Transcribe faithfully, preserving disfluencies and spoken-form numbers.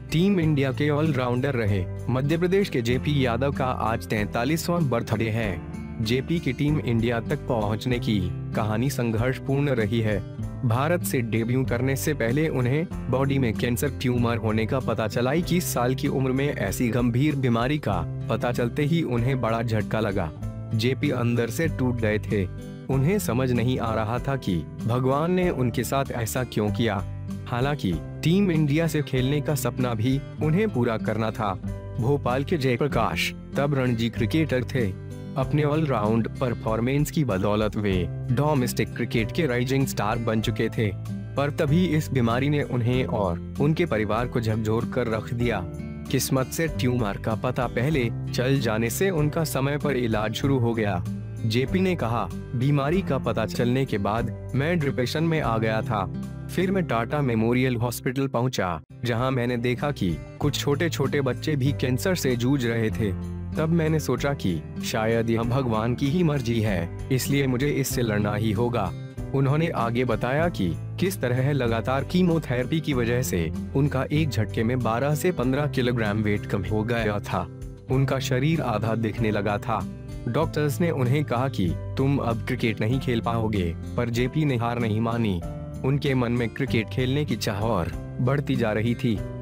Team India के allrounder रहे मध्य प्रदेश के जेपी यादव का आज तैंतालीसवां बर्थडे है। जेपी की टीम इंडिया तक पहुंचने की कहानी संघर्षपूर्ण रही है। भारत से डेब्यू करने से पहले उन्हें बॉडी में कैंसर ट्यूमर होने का पता चला। इक्कीस साल की उम्र में ऐसी गंभीर बीमारी का पता चलते ही उन्हें बड़ा झटका लगा। जेपी अंदर से टूट गए थे। उन्हें समझ नहीं आ रहा था कि भगवान ने उनके साथ ऐसा क्यों किया। हालांकि टीम इंडिया से खेलने का सपना भी उन्हें पूरा करना था। भोपाल के जयप्रकाश तब रणजी क्रिकेटर थे। अपने ऑलराउंड परफॉर्मेंस की बदौलत वे डोमेस्टिक क्रिकेट के राइजिंग स्टार बन चुके थे, पर तभी इस बीमारी ने उन्हें और उनके परिवार को झकझोर कर रख दिया। किस्मत से ट्यूमर का पता पहले चल जाने से उनका समय पर इलाज शुरू हो गया। जेपी ने कहा, बीमारी का पता चलने के बाद मैं डिप्रेशन में आ गया था। फिर मैं टाटा मेमोरियल हॉस्पिटल पहुंचा, जहां मैंने देखा कि कुछ छोटे छोटे बच्चे भी कैंसर से जूझ रहे थे। तब मैंने सोचा कि शायद यह भगवान की ही मर्जी है, इसलिए मुझे इससे लड़ना ही होगा। उन्होंने आगे बताया कि किस तरह लगातार कीमोथेरेपी की वजह से उनका एक झटके में बारह से पंद्रह किलोग्राम वेट कम हो गया था। उनका शरीर आधा दिखने लगा था। डॉक्टर्स ने उन्हें कहा कि तुम अब क्रिकेट नहीं खेल पाओगे, पर जेपी ने हार नहीं मानी। उनके मन में क्रिकेट खेलने की चाह और बढ़ती जा रही थी।